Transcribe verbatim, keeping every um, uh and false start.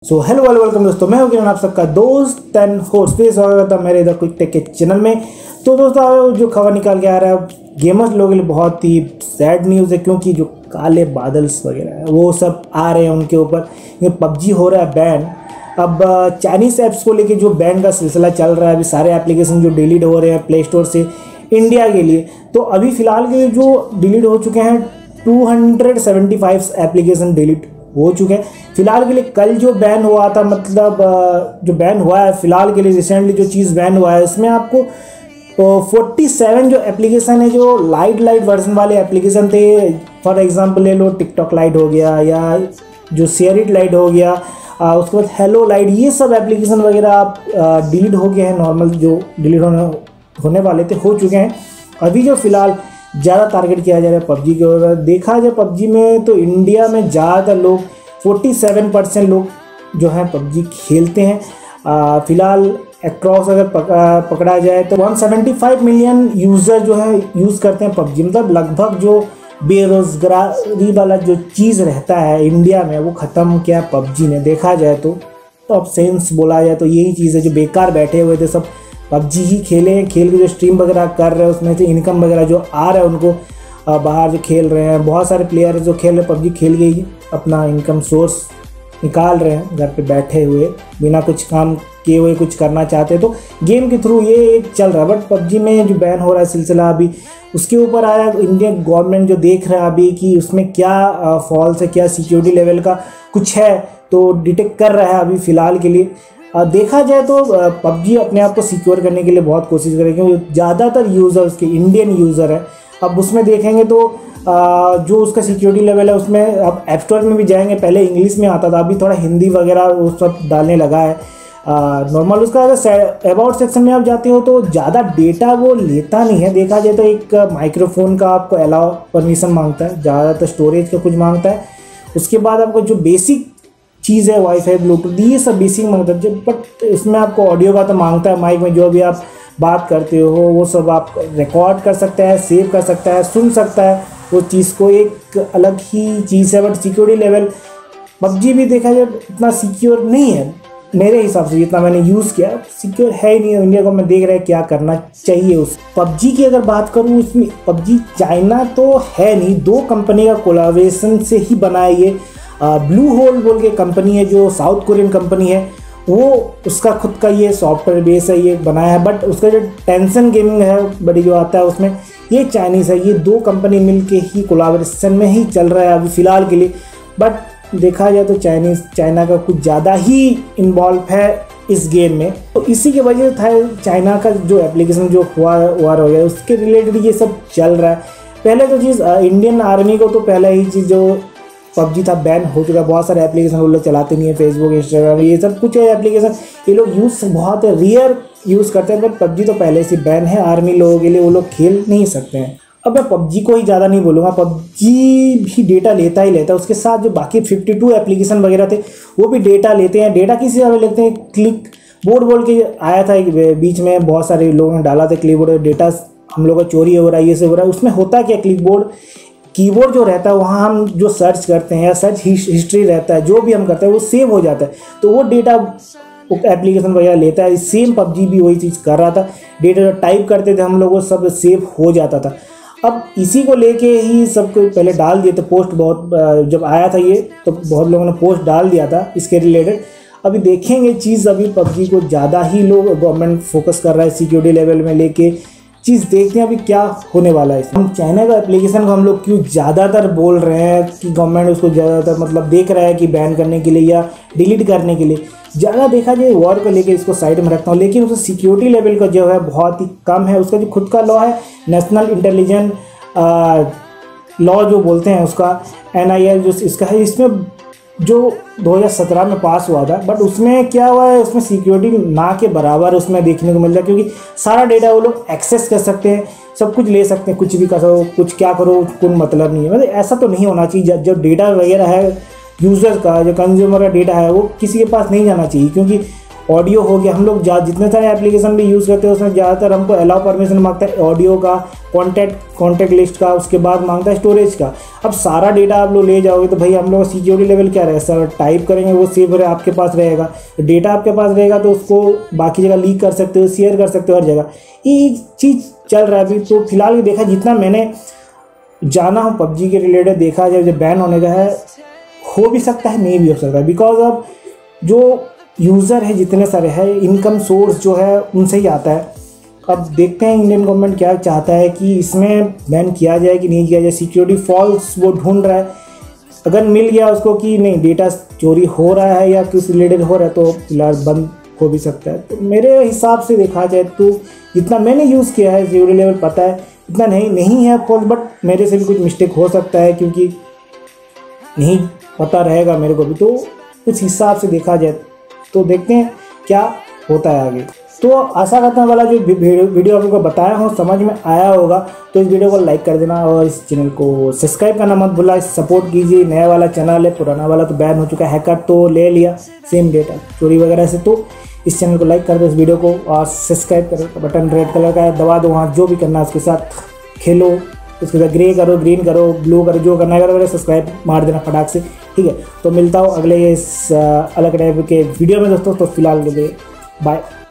So hello well welcome दोस्तों, मैं हूं किरण, आप सबका दोस्त एंड होस्ट। फिर स्वागत है मेरे इधर क्विक टेक के चैनल में। तो दोस्तों, जो खबर निकाल के आ रहा है गेमर्स लोगों के लिए बहुत ही सैड न्यूज़ है, क्योंकि जो काले बादल्स वगैरह है वो सब आ रहे हैं उनके ऊपर। ये पबजी हो रहा है बैन। अब चाइनीज़ ऐप्स को लेके जो बैन का सिलसिला चल रहा है, अभी सारे एप्लीकेशन जो डिलीट हो रहे हैं प्ले स्टोर से इंडिया के लिए, तो अभी फ़िलहाल के जो डिलीट हो चुके हैं two hundred seventy five application delete हो चुके हैं फिलहाल के लिए। कल जो बैन हुआ था, मतलब जो बैन हुआ है फिलहाल के लिए, रिसेंटली जो चीज़ बैन हुआ है, इसमें आपको फोर्टी सेवन जो एप्लीकेशन है, जो लाइट लाइट वर्जन वाले एप्लीकेशन थे, फॉर एग्जांपल ले लो टिकटॉक लाइट हो गया, या जो शेयर इट लाइट हो गया, आ, उसके बाद हेलो लाइट, ये सब एप्लीकेशन वगैरह आप डिलीट हो गए हैं। नॉर्मल जो डिलीट होने होने वाले थे हो चुके हैं। अभी जो फ़िलहाल ज़्यादा टारगेट किया जा रहा है पबजी के ऊपर, देखा जाए पबजी में तो इंडिया में ज़्यादातर लोग सैंतालीस परसेंट लोग जो हैं पबजी खेलते हैं। फ़िलहाल अक्रॉस अगर पकड़ा पकड़ा जाए तो एक सौ पचहत्तर मिलियन यूज़र जो है यूज़ करते हैं पबजी। मतलब लगभग जो बेरोज़गारी वाला जो चीज़ रहता है इंडिया में, वो ख़त्म किया पबजी ने। देखा जाए तो टॉप सेंस बोला जाए तो यही चीज़ है। जो बेकार बैठे हुए थे सब पबजी ही खेले, खेल के जो स्ट्रीम वगैरह कर रहे हैं उसमें से इनकम वगैरह जो आ रहा है उनको, बाहर जो खेल रहे हैं, बहुत सारे प्लेयर जो खेल रहे हैं पबजी खेल के ही अपना इनकम सोर्स निकाल रहे हैं घर पे बैठे हुए, बिना कुछ काम किए हुए कुछ करना चाहते हैं तो गेम के थ्रू ये एक चल रहा है। बट पबजी में जो बैन हो रहा है सिलसिला, अभी उसके ऊपर आया इंडियन गवर्नमेंट जो देख रहा है अभी कि उसमें क्या फॉल्स है, क्या सिक्योरिटी लेवल का कुछ है, तो डिटेक्ट कर रहा है अभी फ़िलहाल के लिए। देखा जाए तो पबजी अपने आप को सिक्योर करने के लिए बहुत कोशिश करें, क्योंकि ज़्यादातर यूज़र उसके इंडियन यूज़र है। अब उसमें देखेंगे तो जो उसका सिक्योरिटी लेवल है उसमें, अब ऐप स्टोर में भी जाएंगे, पहले इंग्लिश में आता था, अभी थोड़ा हिंदी वगैरह वो सब डालने लगा है। नॉर्मल उसका अगर अबाउट सेक्शन में आप जाते हो तो ज़्यादा डेटा वो लेता नहीं है। देखा जाए तो एक माइक्रोफोन का आपको अलाउ परमिशन मांगता है, ज़्यादातर स्टोरेज का कुछ मांगता है। उसके बाद आपको जो बेसिक चीज़ है वाईफाई ब्लूटूथ, ये सब बेसिक मांगता है। बट इसमें आपको ऑडियो का तो मांगता है, माइक में जो भी आप बात करते हो वो सब आप रिकॉर्ड कर सकता है, सेव कर सकता है, सुन सकता है, वो चीज़ को एक अलग ही चीज़ है। बट सिक्योरिटी लेवल पबजी भी देखा जाए इतना सिक्योर नहीं है मेरे हिसाब से, जितना मैंने यूज़ किया सिक्योर है ही नहीं। इंडिया को मैं देख रहा है क्या करना चाहिए उस पबजी की अगर बात करूँ, इसमें पबजी चाइना तो है नहीं, दो कंपनी का कोलैबोरेशन से ही बनाया ये। ब्लू होल बोल के कंपनी है जो साउथ कोरियन कंपनी है, वो उसका खुद का ये सॉफ्टवेयर बेस है, ये बनाया है। बट उसका जो टेंशन गेमिंग है बड़ी जो आता है उसमें, ये चाइनीज़ है। ये दो कंपनी मिलके ही कोलैबोरेशन में ही चल रहा है अभी फ़िलहाल के लिए। बट देखा जाए तो चाइनीज़ चाइना का कुछ ज़्यादा ही इन्वॉल्व है इस गेम में, तो इसी के वजह से था चाइना का जो एप्लीकेशन जो हुआ वार हो गया उसके रिलेटेड ये सब चल रहा है। पहले तो चीज़ इंडियन आर्मी को तो पहले ही चीज़ जो पबजी था बैन हो चुका है। बहुत सारे एप्लीकेशन वो लोग चलाते नहीं है, फेसबुक इंस्टाग्राम ये सब कुछ है एप्लीकेशन, ये लोग यूज़ बहुत रेयर यूज़ करते हैं। बट पबजी तो पहले से बैन है आर्मी लोगों के लिए, वो लोग खेल नहीं सकते हैं। अब मैं पबजी को ही ज़्यादा नहीं बोलूँगा, पबजी भी डेटा लेता ही लेता है। उसके साथ जो बाकी फिफ्टी टू एप्लीकेशन वगैरह थे वो भी डेटा लेते हैं। डेटा किसी तरह लेते हैं, क्लिक बोर्ड बोल के आया था एक बीच में, बहुत सारे लोगों ने डाला था क्लिक बोर्ड डेटा हम लोग का चोरी हो रहा है, ये सब हो रहा है। उसमें होता क्या, क्लिक बोर्ड कीबोर्ड जो रहता है वहाँ हम जो सर्च करते हैं या सर्च हिस्ट्री रहता है, जो भी हम करते हैं वो सेव हो जाता है, तो वो डेटा एप्लीकेशन वगैरह लेता है। सेम पबजी भी वही चीज़ कर रहा था, डेटा जो टाइप करते थे हम लोग वो सब सेव हो जाता था। अब इसी को लेके ही सबको पहले डाल दिए थे पोस्ट, बहुत जब आया था ये तो बहुत लोगों ने पोस्ट डाल दिया था इसके रिलेटेड। अभी देखेंगे चीज़, अभी पबजी को ज़्यादा ही लोग गवर्नमेंट फोकस कर रहा है सिक्योरिटी लेवल में लेके, चीज़ देखते हैं अभी क्या होने वाला है। हम चाइना का एप्लीकेशन को हम लोग क्यों ज़्यादातर बोल रहे हैं कि गवर्नमेंट उसको ज़्यादातर मतलब देख रहा है कि बैन करने के लिए या डिलीट करने के लिए, ज़्यादा देखा जाए वॉर को लेके इसको साइड में रखता हूँ। लेकिन उसका सिक्योरिटी लेवल का जो है बहुत ही कम है। उसका जो खुद का लॉ है, नेशनल इंटेलिजेंस लॉ जो बोलते हैं उसका, एन आई एल जो इसका है, इसमें जो दो हज़ार सत्रह में पास हुआ था। बट उसमें क्या हुआ है, उसमें सिक्योरिटी ना के बराबर उसमें देखने को मिलता है, क्योंकि सारा डेटा वो लोग एक्सेस कर सकते हैं, सब कुछ ले सकते हैं, कुछ भी करो कुछ क्या करो कोई मतलब नहीं है। मतलब ऐसा तो नहीं होना चाहिए। जो डेटा वगैरह है यूज़र का, जो कंज्यूमर का डेटा है वो किसी के पास नहीं जाना चाहिए, क्योंकि ऑडियो हो गया, हम लोग जा जितने सारे एप्लीकेशन भी यूज़ करते हैं उसमें ज़्यादातर हमको अलाउ परमिशन मांगता है ऑडियो का, कॉन्टैक्ट कॉन्टैक्ट लिस्ट का, उसके बाद मांगता है स्टोरेज का। अब सारा डेटा आप लोग ले जाओगे तो भाई हम लोग सिक्योरिटी लेवल क्या रहेगा, सर टाइप करेंगे वो सेव आपके पास रहेगा, डेटा आपके पास रहेगा तो उसको बाकी जगह लीक कर सकते हो, शेयर कर सकते हो हर जगह। ये चीज़ चल रहा है अभी। तो फिलहाल ये देखा जितना मैंने जाना हो पबजी के रिलेटेड, देखा जाए जब बैन होने का है, हो भी सकता है नहीं भी हो सकता है, बिकॉज अब जो यूज़र है जितने सारे हैं, इनकम सोर्स जो है उनसे ही आता है। अब देखते हैं इंडियन गवर्नमेंट क्या चाहता है कि इसमें बैन किया जाए कि नहीं किया जाए। सिक्योरिटी फॉल्स वो ढूंढ रहा है, अगर मिल गया उसको कि नहीं डेटा चोरी हो रहा है या किस रिलेटेड हो रहा है तो फिलहाल बंद हो भी सकता है। तो मेरे हिसाब से देखा जाए तो जितना मैंने यूज़ किया है सिक्योरिटी लेवल पता है इतना नहीं नहीं है फॉल्स, बट मेरे से भी कुछ मिस्टेक हो सकता है क्योंकि नहीं पता रहेगा मेरे को भी। तो उस हिसाब से देखा जाए तो देखते हैं क्या होता है आगे। तो आशा करता हूँ वाला जो वीडियो आप लोगों को बताया हूँ समझ में आया होगा। तो इस वीडियो को लाइक कर देना और इस चैनल को सब्सक्राइब करना मत भूलना, सपोर्ट कीजिए। नया वाला चैनल है, पुराना वाला तो बैन हो चुका है, हैकर तो ले लिया सेम डेटा चोरी वगैरह से। तो इस चैनल को लाइक कर दो, इस वीडियो को, और सब्सक्राइब करो, बटन रेड कलर का है दबा दो, वहाँ जो भी करना है उसके साथ खेलो, उसके साथ ग्रे करो, ग्रीन करो, ब्लू करो, जो करना है करो, सब्सक्राइब मार देना फटाक से, ठीक है। तो मिलता हूँ अगले इस अलग टाइप के वीडियो में दोस्तों। तो फिलहाल के लिए बाय।